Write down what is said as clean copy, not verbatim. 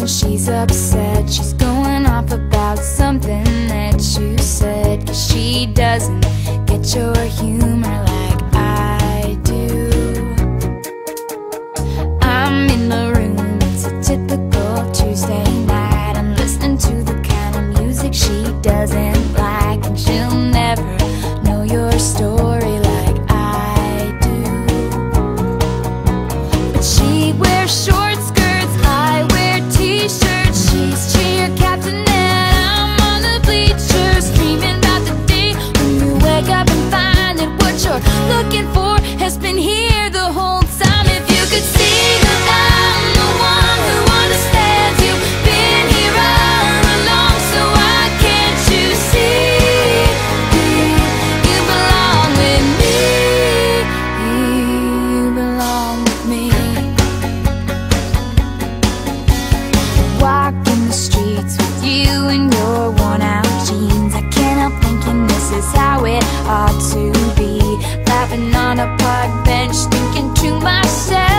when she's upset. She's going off about something that you said, 'cause she doesn't get your humor like I do. I'm in the room, it's a typical Tuesday night. I'm listening to the kind of music she doesn't like, and she'll never know your story like I do. But she wears short skirts, I wear t-shirts. She's cheer captain and I'm on the bleachers, dreaming about the day when you wake up and find that what you're looking for has been here the whole time. If you could see that I'm the one who understands, you've been here all along, so why can't you see you belong with me? You belong with me. Walking the streets with you in your worn out jeans, I can't help thinking this is how it ought to be. Laughing on a park bench, thinking to myself,